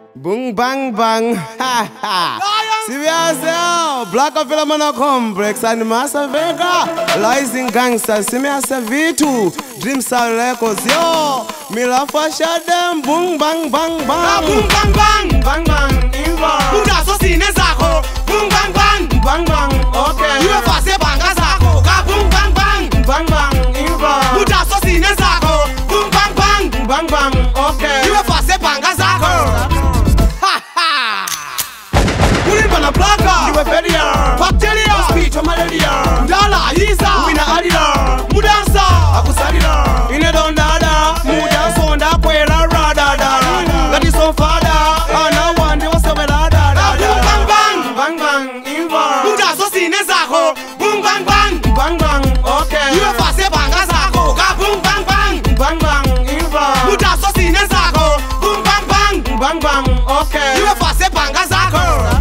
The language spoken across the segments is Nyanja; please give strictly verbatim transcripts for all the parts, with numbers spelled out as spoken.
Boom bang bang, ha ha. Serious yo, Black Philomena Complex and Master Vega, Rising Gangsters. See me as a V two, Dreamstar Records yo. Me love for shot them, boom bang bang bang. Boom bang bang, bang bang, inva. Buda so sine zako, boom bang bang, bang bang. Okay. You ever say banga zako, ka boom bang bang, bang bang, inva. Buda so sine zako, boom bang bang, bang bang. Okay. You ever say banga zako. Plaka, you a failure. Bacteria, speech or malaria. Dala, Isa, Wina Adida, Mudansa, Akusadida. Ine don dada, Muda sonda kwela rada dada. That is so fada, and I want you so bad dada. Boom bang bang, bang bang, inva. Muda so sine zako, boom bang bang, bang bang. Okay. You ever say banga zako, ka boom bang bang, bang bang, inva. Muda so sine zako, boom bang bang, bang bang. Okay. You ever say banga zako.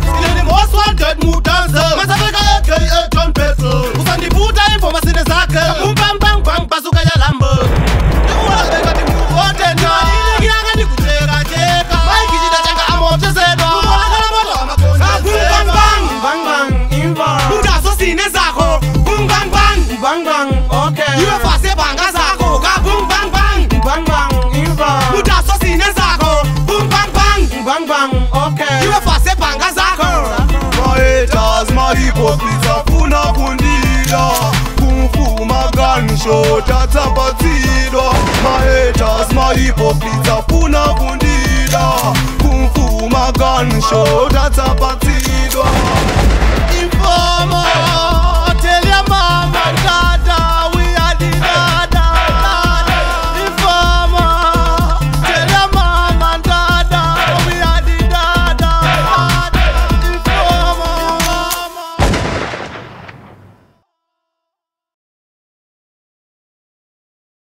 Usandivuta information zake bang bang bang basuka ya lambo uwabeka timuote na ngiyanga ndikucheka cheka maiki chitachanga amotezedwa bang bang bang bang inva buda so sine zako bang bang bang bang bang. Okay. You ever say banga zako ka bang bang bang bang bang inva buda so sine zako bang bang bang bang bang. Okay. You ever say banga zako. My haters, my hypocrites, afuna kundida Kung my gunshot, that's a batido. My haters, my hypocrites, afuna kundida Kung my gunshot, that's a batido.